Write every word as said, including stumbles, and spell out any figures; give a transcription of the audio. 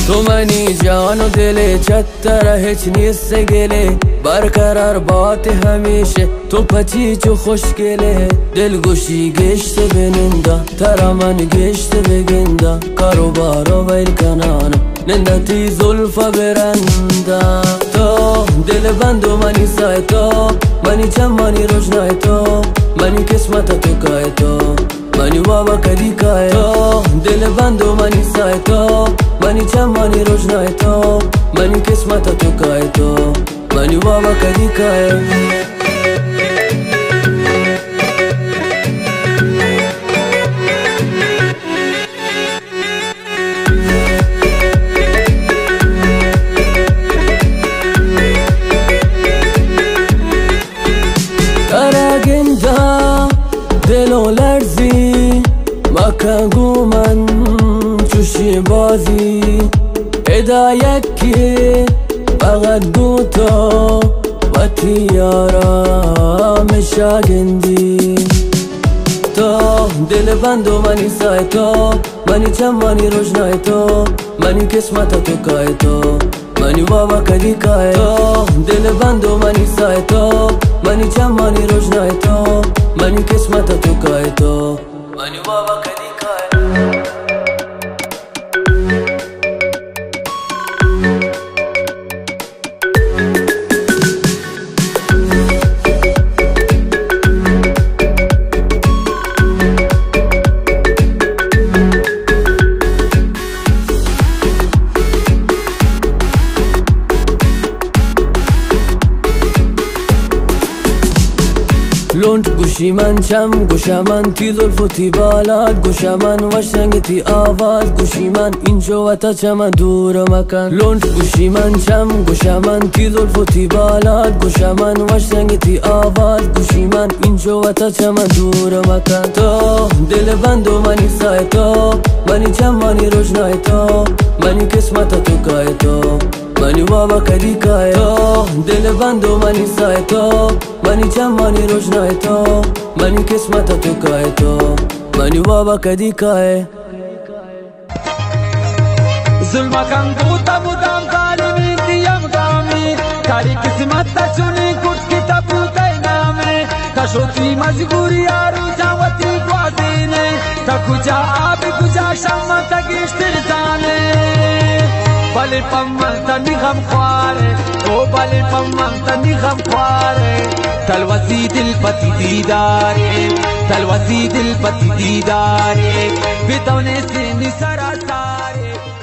تو منی جان و دل چتر هیچ نیست گله برقرار بات همیشه تو پچی چو خوشگله دل گوشی گشت بننده ترا من گشت بگنده کارو بارو ویل کنانم نندتی زلفا برنده تو دل بندو منی سای تو منی چمانی روشنای تو منی قسمت تو کای تو منی بابا کدی کای تو دل بندو منی سای تو منی چمانی روشنای تو منی قسمت تو کای تو منی بابا کدی کای دلو لرزی مکگو من چوشی بازی ادا یکی فقط گو تو و تیارا مشاگندی تو دل بندو منی سای تو منی چمانی روشنای تو منی قسمت تو کای تو منی بابا کدی کای تو دل بندو منی سای تو منی چمانی روشنای تو منی قسمت تو کای تو منی بابا کدی کای لونت گوشی من چم گوشا من تی زلف و تی بالات گوشا من وشنگ تی آواز گوشی من اینجا و تا چم دور مکن لونت گوشی من چم گوشا من تی زلف و تی بالات گوشا من وشنگ تی آواز گوشی من اینجا و تا چم دور مکن تو دل بندو منی سای تو منی چمانی روشنای تو منی قسمت تو کای تو منی بابا کدی کای تو دل بندو منی سای تو منی چمانی روشنای تو منی قسمت تو کای تو منی بابا کدی کای ظلم کن بوتا مدام ظالمی دیم گامی کاری قسمت تا چونی کچھ کی تا بوتا نامی تا شوتی مجبوری آرو جاوتی گوازینے تا کجا آبی کجا شام تا گشتر زانے بلی پمان تا نغم خواره او بلی پمان تا نغم خواره تلوسی دل پتی دیداره تلوسی دل پتی دیداره بدون سینی سراساره